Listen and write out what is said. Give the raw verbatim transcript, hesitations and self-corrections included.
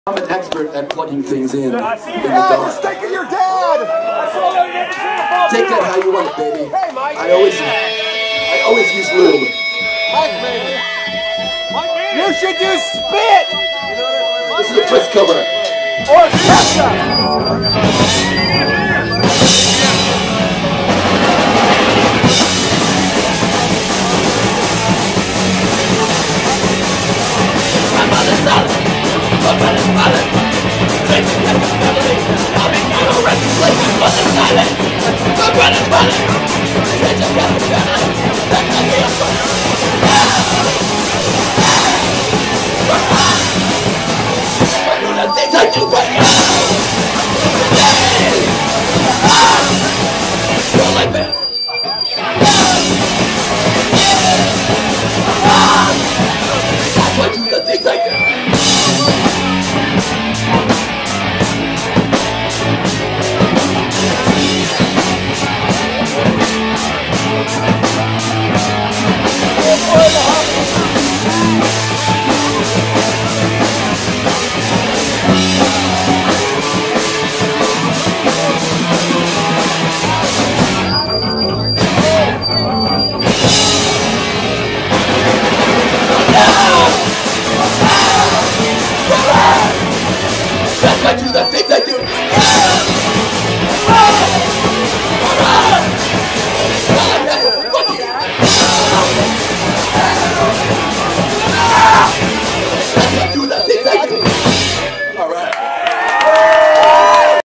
I'm an expert at plugging things in. in the Dad, dark. just think of your dad! Take that how you want it, baby. Hey, Mike! I always, I always use lube. Mike, baby! You should do spit! This is a twist cover. Or ketchup! That's why I do the things I do.